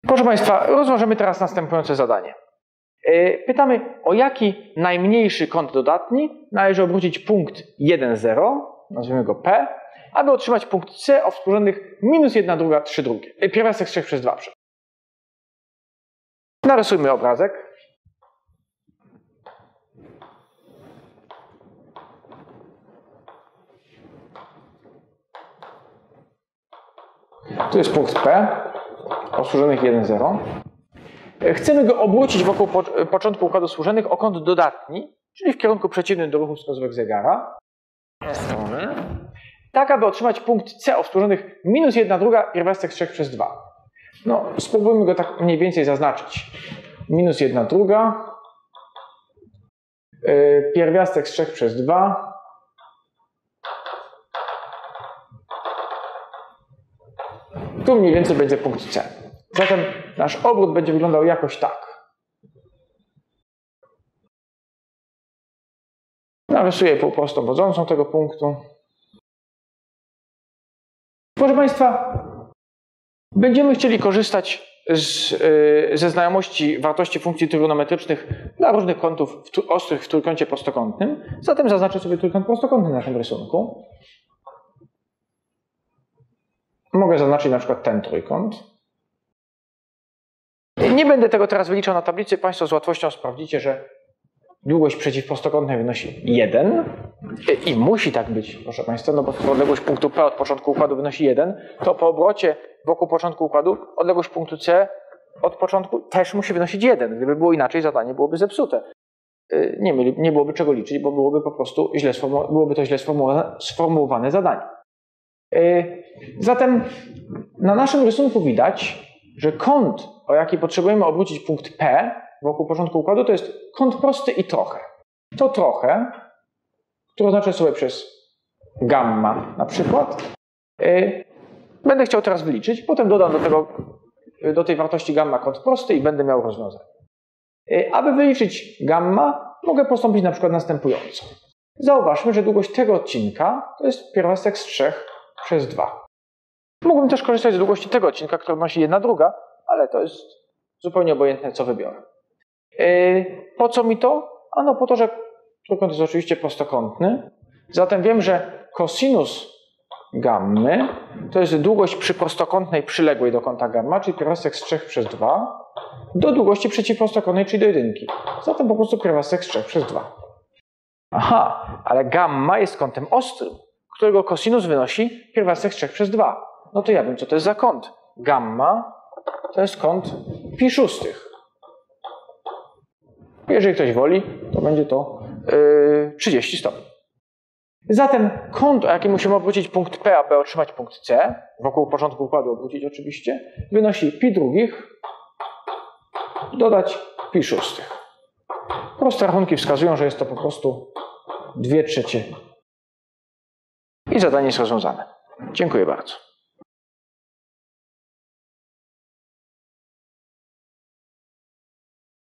Proszę Państwa, rozwiążemy teraz następujące zadanie. Pytamy, o jaki najmniejszy kąt dodatni należy obrócić punkt 1, 0, nazwijmy go P, aby otrzymać punkt C o współrzędnych -1/2, 3/2. Pierwiastek z 3 przez 2. Narysujmy obrazek. Tu jest punkt P o współrzędnych 1, 0. Chcemy go obrócić wokół początku układu współrzędnych o kąt dodatni, czyli w kierunku przeciwnym do ruchu wskazówek zegara. Tak, aby otrzymać punkt C o współrzędnych -1/2, pierwiastek z 3 przez 2. No, spróbujmy go tak mniej więcej zaznaczyć. -1/2, pierwiastek z 3 przez 2. Tu mniej więcej będzie punkt C. Zatem nasz obrót będzie wyglądał jakoś tak. Narysuję półprostą wodzącą tego punktu. Proszę Państwa, będziemy chcieli korzystać ze znajomości wartości funkcji trygonometrycznych dla różnych kątów ostrych w trójkącie prostokątnym. Zatem zaznaczę sobie trójkąt prostokątny na tym rysunku. Mogę zaznaczyć na przykład ten trójkąt. Nie będę tego teraz wyliczał na tablicy. Państwo z łatwością sprawdzicie, że długość przeciwprostokątnej wynosi 1. I musi tak być, proszę Państwa, no bo odległość punktu P od początku układu wynosi 1, to po obrocie wokół początku układu odległość punktu C od początku też musi wynosić 1. Gdyby było inaczej, zadanie byłoby zepsute. Nie byłoby czego liczyć, bo byłoby po prostu źle sformułowane zadanie. Zatem na naszym rysunku widać, że kąt, o jaki potrzebujemy obrócić punkt P wokół początku układu, to jest kąt prosty i trochę. To trochę, które oznaczę sobie przez gamma na przykład, będę chciał teraz wyliczyć, potem dodam do tej wartości gamma kąt prosty i będę miał rozwiązanie. Aby wyliczyć gamma, mogę postąpić na przykład następująco. Zauważmy, że długość tego odcinka to jest pierwiastek z 3 przez 2. Mógłbym też korzystać z długości tego odcinka, który wynosi 1/2, ale to jest zupełnie obojętne, co wybiorę. Po co mi to? Ano po to, że trójkąt jest oczywiście prostokątny. Zatem wiem, że kosinus gammy to jest długość przyprostokątnej przyległej do kąta gamma, czyli pierwiastek z 3 przez 2, do długości przeciwprostokątnej, czyli do 1. Zatem po prostu pierwiastek z 3 przez 2. Aha, ale gamma jest kątem ostrym, którego kosinus wynosi pierwiastek z 3 przez 2. No to ja wiem, co to jest za kąt. Gamma to jest kąt π6. Jeżeli ktoś woli, to będzie to 30 stopni. Zatem kąt, o jakim musimy obrócić punkt P, aby otrzymać punkt C, wokół początku układu obrócić oczywiście, wynosi π2 dodać π6. Proste rachunki wskazują, że jest to po prostu 2/3. I zadanie jest rozwiązane. Dziękuję bardzo.